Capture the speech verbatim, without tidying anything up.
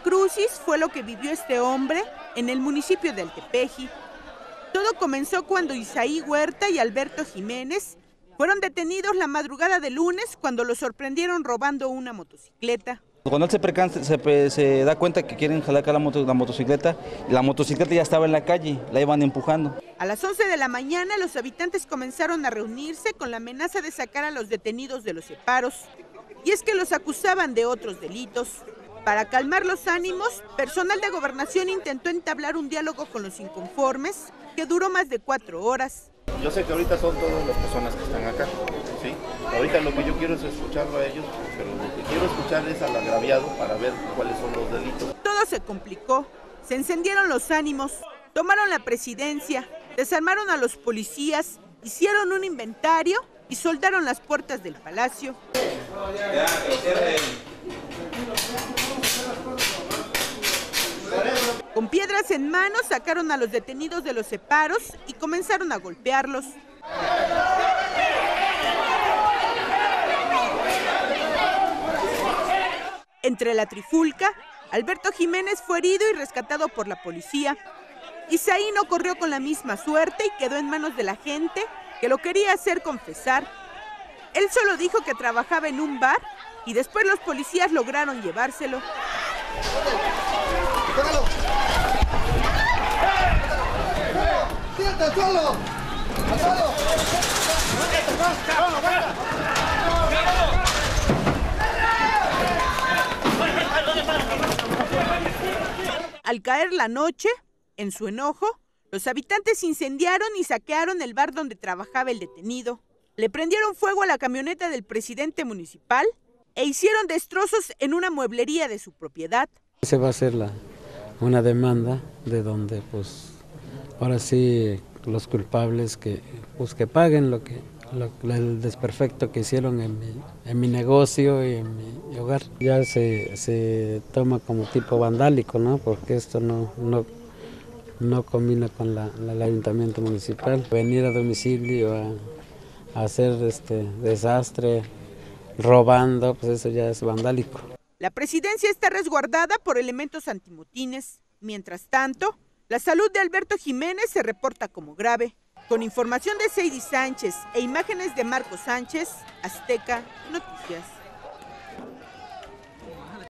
Crucis fue lo que vivió este hombre en el municipio de Altepeji. Todo comenzó cuando Isaí Huerta y Alberto Jiménez fueron detenidos la madrugada de lunes cuando los sorprendieron robando una motocicleta. Cuando él se, percansa, se, se da cuenta que quieren jalar acá la, moto, la motocicleta, la motocicleta ya estaba en la calle, la iban empujando. A las once de la mañana los habitantes comenzaron a reunirse con la amenaza de sacar a los detenidos de los separos. Y es que los acusaban de otros delitos. Para calmar los ánimos, personal de gobernación intentó entablar un diálogo con los inconformes que duró más de cuatro horas. Yo sé que ahorita son todas las personas que están acá, ¿sí? Ahorita lo que yo quiero es escucharlo a ellos, pero lo que quiero escuchar es al agraviado para ver cuáles son los delitos. Todo se complicó, se encendieron los ánimos, tomaron la presidencia, desarmaron a los policías, hicieron un inventario y soldaron las puertas del palacio. Con piedras en mano sacaron a los detenidos de los separos y comenzaron a golpearlos. Entre la trifulca, Alberto Jiménez fue herido y rescatado por la policía. Isaí no corrió con la misma suerte y quedó en manos de la gente que lo quería hacer confesar. Él solo dijo que trabajaba en un bar y después los policías lograron llevárselo. Al caer la noche, en su enojo, los habitantes incendiaron y saquearon el bar donde trabajaba el detenido. Le prendieron fuego a la camioneta del presidente municipal e hicieron destrozos en una mueblería de su propiedad. Se va a hacer la, una demanda de donde, pues, ahora sí, los culpables que, pues, que paguen lo que, lo, el desperfecto que hicieron en mi, en mi negocio y en mi hogar. Ya se, se toma como tipo vandálico, ¿no? Porque esto no, no, no combina con la, la, el ayuntamiento municipal. Venir a domicilio a, a hacer este desastre, robando, pues eso ya es vandálico. La presidencia está resguardada por elementos antimotines. Mientras tanto, la salud de Alberto Jiménez se reporta como grave. Con información de Seidy Sánchez e imágenes de Marco Sánchez, Azteca Noticias.